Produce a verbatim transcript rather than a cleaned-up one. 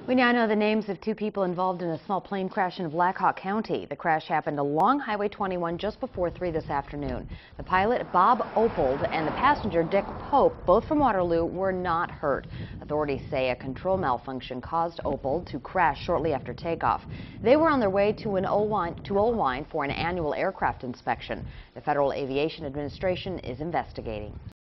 We now know the names of two people involved in a small plane crash in Blackhawk County. The crash happened along Highway twenty-one just before three this afternoon. The pilot, Bob Opold, and the passenger, Dick Pope, both from Waterloo, were not hurt. Authorities say a control malfunction caused Opold to crash shortly after takeoff. They were on their way to an Olwine, to Olwine for an annual aircraft inspection. The Federal Aviation Administration is investigating.